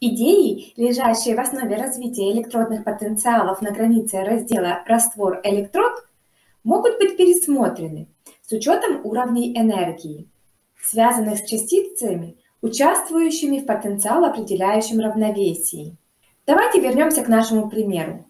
Идеи, лежащие в основе развития электродных потенциалов на границе раздела раствор-электрод, могут быть пересмотрены с учетом уровней энергии, связанных с частицами, участвующими в потенциал-определяющем равновесии. Давайте вернемся к нашему примеру.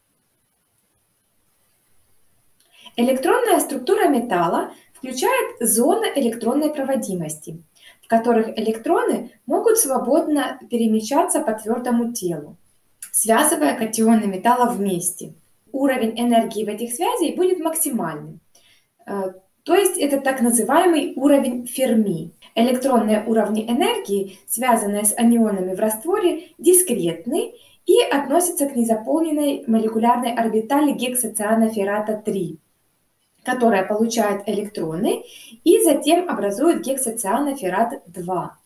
Электронная структура металла включает зоны электронной проводимости, в которых электроны могут свободно перемещаться по твердому телу, связывая катионы металла вместе. Уровень энергии в этих связях будет максимальным. То есть это так называемый уровень Ферми. Электронные уровни энергии, связанные с анионами в растворе, дискретны и относятся к незаполненной молекулярной орбитали гексоцианоферрата 3, которая получает электроны и затем образует гексоцианоферрат 2.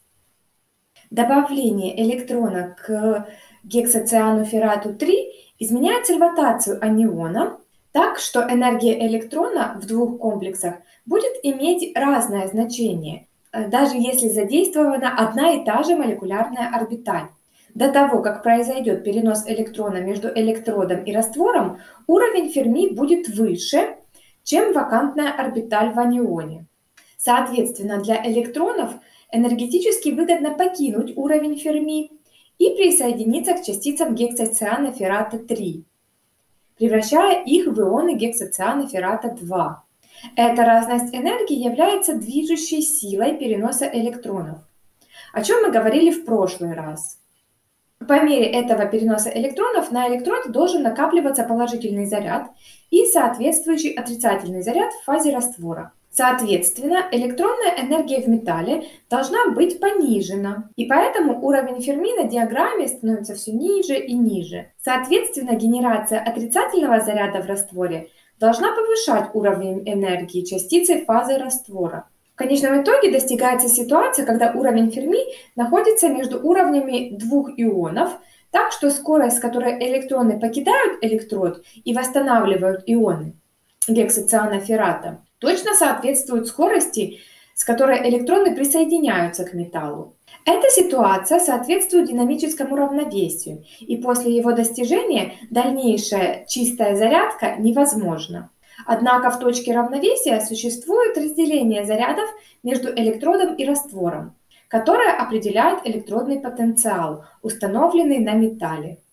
Добавление электрона к гексоцианоферрату 3 изменяет ротацию аниона так, что энергия электрона в двух комплексах будет иметь разное значение, даже если задействована одна и та же молекулярная орбиталь. До того, как произойдет перенос электрона между электродом и раствором, уровень Ферми будет выше, чем вакантная орбиталь в анионе. Соответственно, для электронов энергетически выгодно покинуть уровень Ферми и присоединиться к частицам гексоцианоферрата 3, превращая их в ионы гексоцианоферрата 2. Эта разность энергии является движущей силой переноса электронов, о чем мы говорили в прошлый раз. По мере этого переноса электронов на электроде должен накапливаться положительный заряд и соответствующий отрицательный заряд в фазе раствора. Соответственно, электронная энергия в металле должна быть понижена, и поэтому уровень Ферми на диаграмме становится все ниже и ниже. Соответственно, генерация отрицательного заряда в растворе должна повышать уровень энергии частицы фазы раствора. В конечном итоге достигается ситуация, когда уровень Ферми находится между уровнями двух ионов, так что скорость, с которой электроны покидают электрод и восстанавливают ионы гексоцианоферрата, точно соответствует скорости, с которой электроны присоединяются к металлу. Эта ситуация соответствует динамическому равновесию, и после его достижения дальнейшая чистая зарядка невозможна. Однако в точке равновесия существует разделение зарядов между электродом и раствором, которое определяет электродный потенциал, установленный на металле.